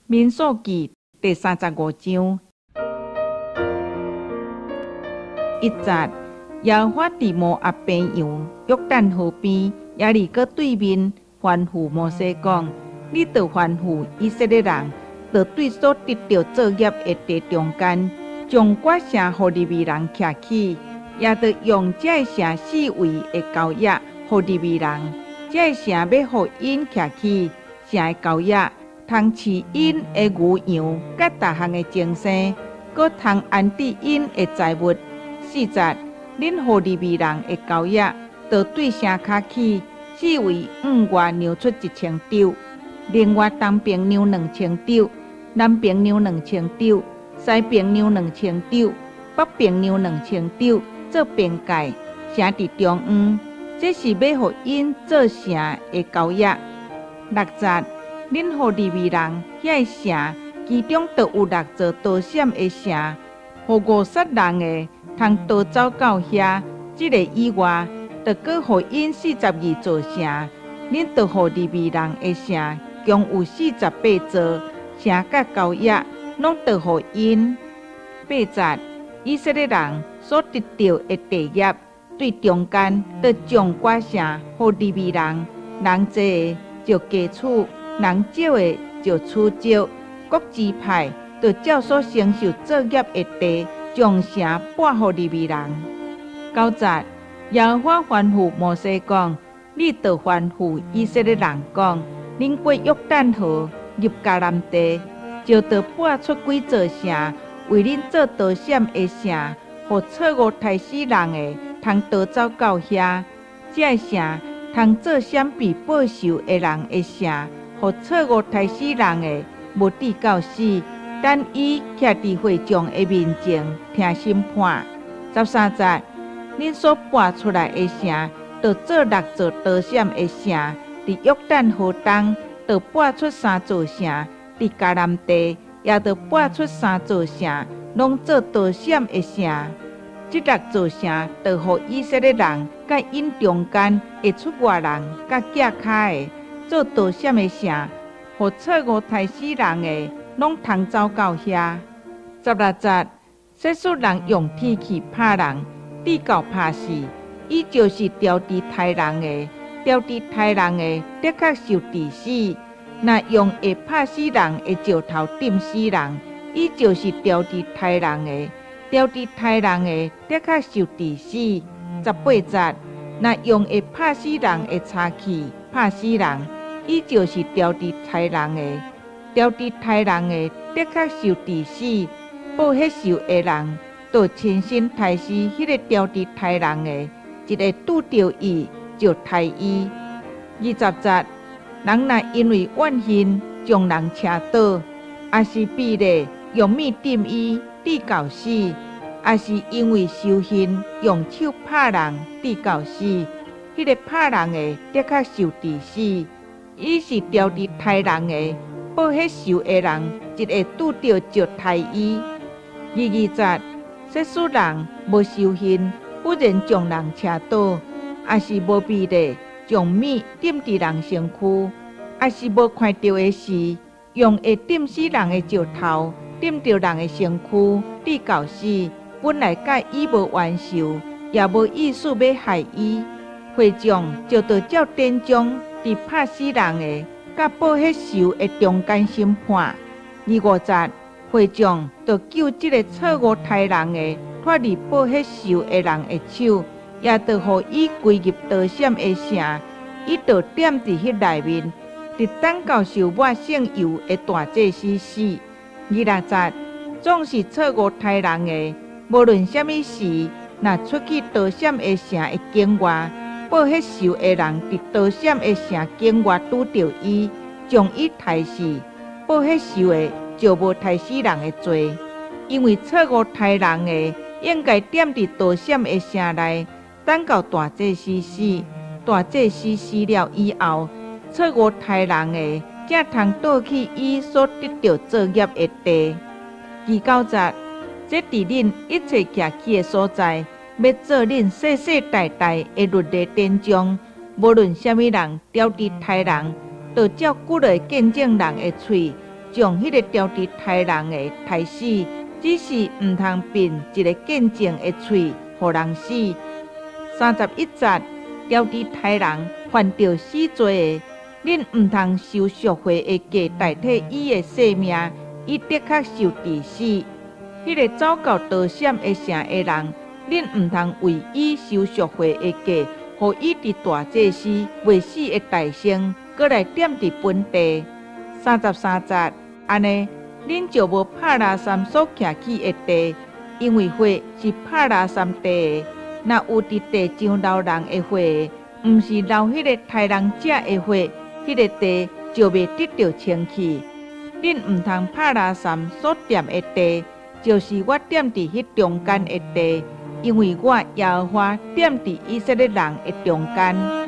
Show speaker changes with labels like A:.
A: 民数記第35章1節，耶和華佇摩押平洋約旦河邊，耶利哥對面吩咐摩西講：你着吩咐以色列人，着對所得到作業的地中間，將割城予利未人徛起，也着用這城四圍的郊野予利未人。這城要予因徛起，城的郊野通飼因的牛羊，甲逐項的精生，閣通安置因的財物。4節，恁予利未人的郊野，着對城徛起，四圍5外量出1000肘，另外東邊量2000肘，南邊量2000肘，西邊量2000肘，北邊量2000肘，做邊界，城佇中央。這是要予因做城的郊野。6節，恁予利未人遐城，其中就有6座刀閃的城，予50人的通逃走到遐。這個以外，就閣予因42座城。恁就予利未人的城，共有48座，城甲郊野攏就予因。8節，以色列人所得到的地業，對中間就將割城予利未人，人多的就加取，人少的就取少。各支派就照所承受作業的地，將城撥予利未人。9節，耶和華吩咐摩西講：你着吩咐以色列人講，恁過約旦河入迦南地，就着撥出幾座城，為恁做刀閃的城，予錯誤殺死人的通逃走到遐。這城通做閃避報仇的人的城，予錯誤殺死人的無治到死，等伊徛佇會眾的面前聽審判。13節，恁所撥出來的城，就做6座刀閃的城，佇約旦河東，就撥出3座城，佇迦南地，也就撥出3座城，攏做刀閃的城。這6座城，就予以色列人甲因中間會出外人甲腳骹的做刀閃的城，予錯誤殺死人的，攏通走到遐。16節，世俗人用鐵器拍人，直到拍死，伊就是調治殺人的，調治殺人的，的確受治死。若用會拍死人的石頭釘死人，伊就是調治殺人的，調治殺人的，的確受治死。18節，若用會拍死人的叉器拍死人，伊就是調治殺人的，調治殺人的，的確受治死。報迄仇的人，就親身殺死迄個調治殺人的，一個拄着伊就殺伊。20節，人若因為怨恨將人車倒，也是避咧用米釘伊直到死，也是因為仇恨用手拍人直到死，迄個拍人的的確受治死。伊是調治殺人的，報迄仇的人，一個拄着就殺伊。22節，世俗人無仇恨，不然將人車倒，也是無避咧將米釘佇人身軀，也是無看到的時，用會釘死人的石頭釘着人的身軀，直到死。本來甲伊無冤仇，也無意思要害伊。會眾就着照典章佇拍死人的，甲報迄仇的中間審判。25節，會眾就救這個錯誤殺人的，脫離報迄仇的人的手，也就予伊歸入刀閃的城，伊就點佇迄內面，直等到受抹聖油的大祭司死。26節，總是錯誤殺人的，無論什麼時，若出去刀閃的城的境外，報迄仇的人佇刀閃的城境外拄着伊，將伊殺死，報迄仇的就無殺死人的罪，因為錯誤殺人的應該點佇刀閃的城內，等到大祭司死。大祭司死了以後，錯誤殺人的才通倒去伊所得到作業的地。29節，這佇恁一切徛起的所在，要做恁世世代代的律例典章。無論什麼人調治殺人，就照骨來見證人的喙， 将迄个雕伫杀人的杀死，只是毋通凭一个见证的喙，互人死。31节，雕伫杀人犯着死罪的，恁毋通收赎回的价代替伊的性命，伊的确受治死。迄个走到刀闪的城的人，恁毋通为伊收赎回的价，互伊伫大祭司未死的大圣，搁来踮伫本地。33节，安尼，恁就无帕拉山所徛起的地，因为火是帕拉山地的。若有伫地上流人的火，毋是流迄个杀人者的火，迄个地就未得到清气。恁毋通帕拉山所踮的地，就是我踮伫迄中间的地，因为我耶和华踮伫以色列人的中间。